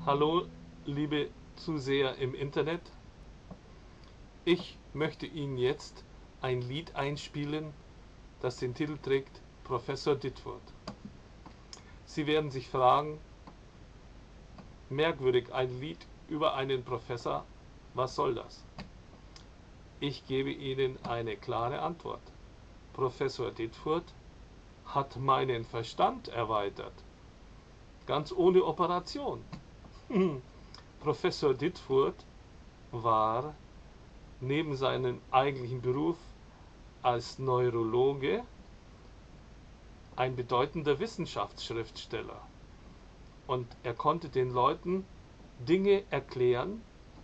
Hallo, liebe Zuseher im Internet. Ich möchte Ihnen jetzt ein Lied einspielen, das den Titel trägt Professor Ditfurth. Sie werden sich fragen, merkwürdig, ein Lied über einen Professor, was soll das? Ich gebe Ihnen eine klare Antwort. Professor Ditfurth hat meinen Verstand erweitert, ganz ohne Operation. Professor Ditfurth war neben seinem eigentlichen Beruf als Neurologe ein bedeutender Wissenschaftsschriftsteller. Und er konnte den Leuten Dinge erklären,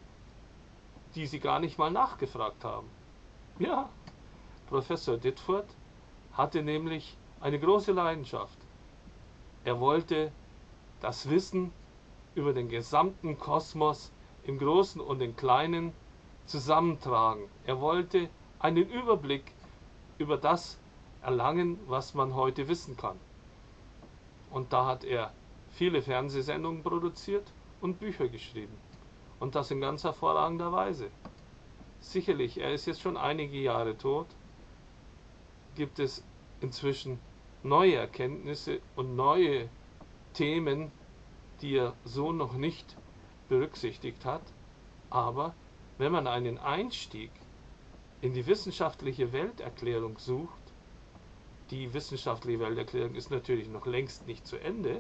die sie gar nicht mal nachgefragt haben. Ja, Professor Ditfurth hatte nämlich eine große Leidenschaft. Er wollte das Wissen über den gesamten Kosmos im Großen und im Kleinen zusammentragen. Er wollte einen Überblick über das erlangen, was man heute wissen kann. Und da hat er viele Fernsehsendungen produziert und Bücher geschrieben. Und das in ganz hervorragender Weise. Sicherlich, er ist jetzt schon einige Jahre tot, gibt es inzwischen neue Erkenntnisse und neue Themen, die er so noch nicht berücksichtigt hat. Aber wenn man einen Einstieg in die wissenschaftliche Welterklärung sucht, die wissenschaftliche Welterklärung ist natürlich noch längst nicht zu Ende,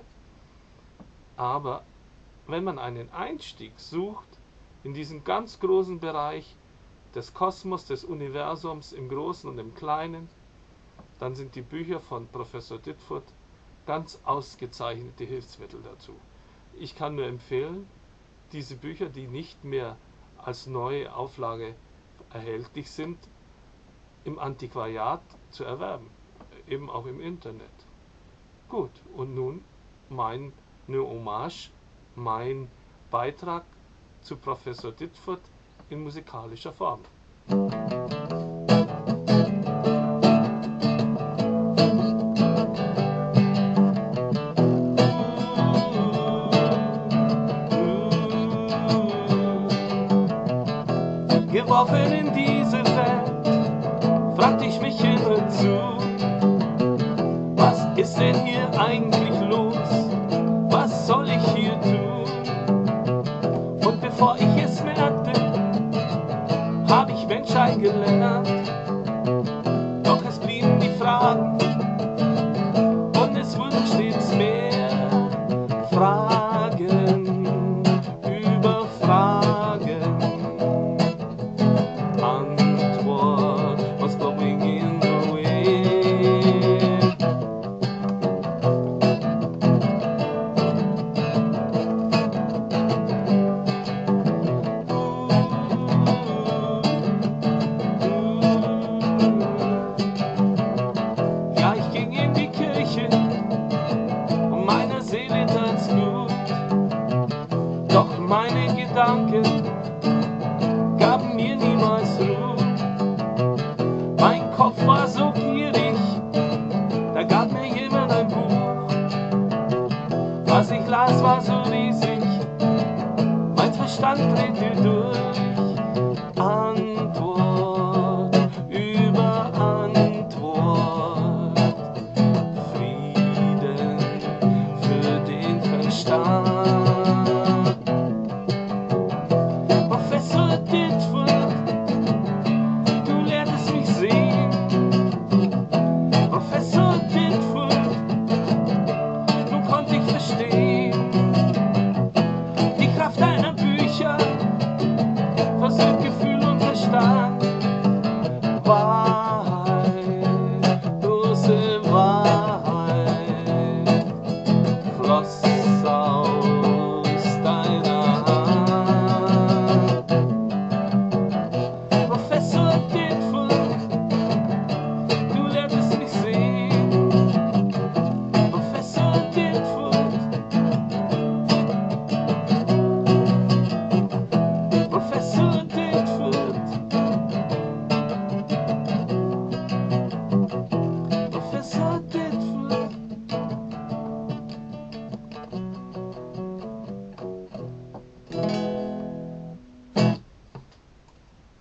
aber wenn man einen Einstieg sucht in diesen ganz großen Bereich des Kosmos, des Universums im Großen und im Kleinen, dann sind die Bücher von Professor Ditfurth ganz ausgezeichnete Hilfsmittel dazu. Ich kann nur empfehlen, diese Bücher, die nicht mehr als neue Auflage erhältlich sind, im Antiquariat zu erwerben, eben auch im Internet. Gut, und nun meine Hommage, mein Beitrag zu Professor Ditfurth in musikalischer Form. Geworfen in diese Welt, fragte ich mich immerzu, was ist denn hier eigentlich los? Was soll ich hier tun? Und bevor ich es merkte, habe ich Menschheit gelernt. Doch es blieben die Fragen und es wurden stets mehr Fragen über Fragen. Doch meine Gedanken gaben mir niemals Ruhe. Mein Kopf war so gierig, da gab mir jemand ein Buch. Was ich las, war so riesig, mein Verstand drehte durch. Antwort über Antwort, Frieden für den Verstand. Professor Ditfurth, du lehrtest mich sehen. Professor Ditfurth, nun konnte ich verstehen. Die Kraft deiner Bücher versöhnt Gefühl und Verstand. Wahrheit, große Wahrheit, floss aus deiner Hand. Professor Ditfurth, du lehrtest mich sehen. Professor Ditfurth, Professor Ditfurth, Professor Ditfurth.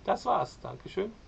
Das war's. Dankeschön.